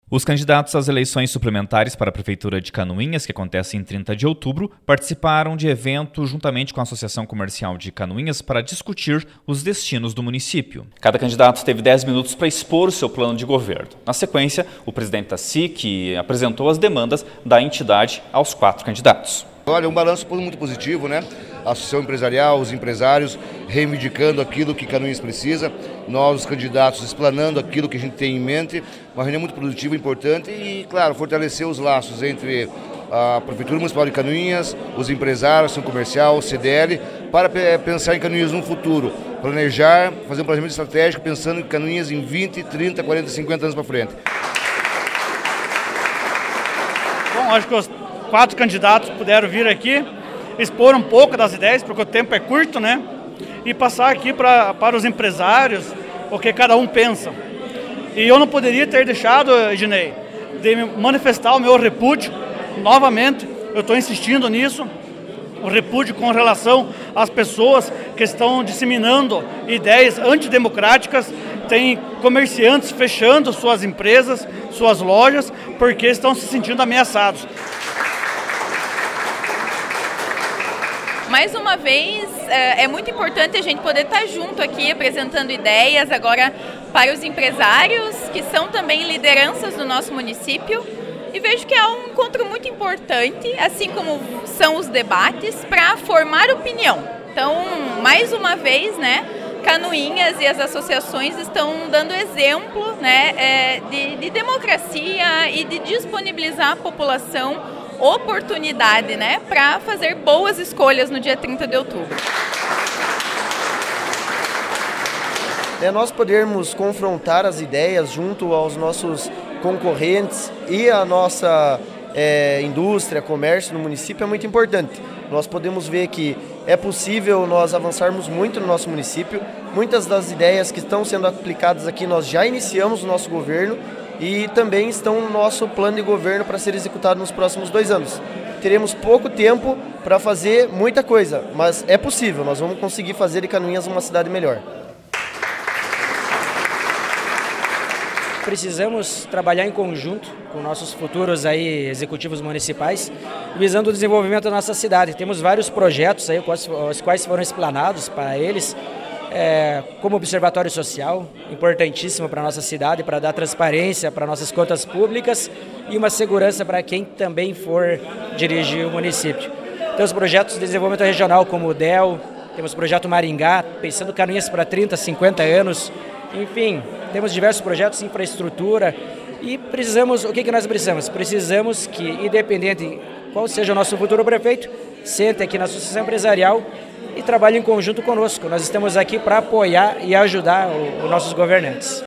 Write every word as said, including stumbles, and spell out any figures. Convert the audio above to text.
Os candidatos às eleições suplementares para a Prefeitura de Canoinhas, que acontece em trinta de outubro, participaram de evento juntamente com a Associação Comercial de Canoinhas para discutir os destinos do município. Cada candidato teve dez minutos para expor o seu plano de governo. Na sequência, o presidente da S I C apresentou as demandas da entidade aos quatro candidatos. Olha, um balanço muito positivo, né? A associação empresarial, os empresários reivindicando aquilo que Canoinhas precisa, nós, os candidatos, explanando aquilo que a gente tem em mente, uma reunião muito produtiva, importante e, claro, fortalecer os laços entre a Prefeitura Municipal de Canoinhas, os empresários, a associação comercial, o C D L, para pensar em Canoinhas no futuro, planejar, fazer um planejamento estratégico pensando em Canoinhas em vinte, trinta, quarenta, cinquenta anos para frente. Bom, acho que os quatro candidatos puderam vir aqui, expor um pouco das ideias, porque o tempo é curto, né? E passar aqui pra, para os empresários o que cada um pensa. E eu não poderia ter deixado, Ednei, de manifestar o meu repúdio novamente. Eu estou insistindo nisso, o repúdio com relação às pessoas que estão disseminando ideias antidemocráticas. Tem comerciantes fechando suas empresas, suas lojas, porque estão se sentindo ameaçados. Mais uma vez, é muito importante a gente poder estar junto aqui apresentando ideias agora para os empresários, que são também lideranças do nosso município. E vejo que é um encontro muito importante, assim como são os debates, para formar opinião. Então, mais uma vez, né, Canoinhas e as associações estão dando exemplo, né, de, de democracia e de disponibilizar à população oportunidade, né, para fazer boas escolhas no dia trinta de outubro. É nós podermos confrontar as ideias junto aos nossos concorrentes e a nossa é, indústria, comércio no município é muito importante. Nós podemos ver que é possível nós avançarmos muito no nosso município. Muitas das ideias que estão sendo aplicadas aqui nós já iniciamos no nosso governo e também estão no nosso plano de governo para ser executado nos próximos dois anos. Teremos pouco tempo para fazer muita coisa, mas é possível, nós vamos conseguir fazer de Canoinhas uma cidade melhor. Precisamos trabalhar em conjunto com nossos futuros aí executivos municipais, visando o desenvolvimento da nossa cidade. Temos vários projetos aí, os quais foram explanados para eles, É, como observatório social, importantíssimo para a nossa cidade, para dar transparência para nossas contas públicas e uma segurança para quem também for dirigir o município. Temos projetos de desenvolvimento regional como o D E L, temos o projeto Maringá, pensando Canoinhas para trinta, cinquenta anos, enfim, temos diversos projetos de infraestrutura e precisamos, o que, que nós precisamos? Precisamos que, independente qual seja o nosso futuro prefeito, sente aqui na associação empresarial e trabalhe em conjunto conosco. Nós estamos aqui para apoiar e ajudar os nossos governantes.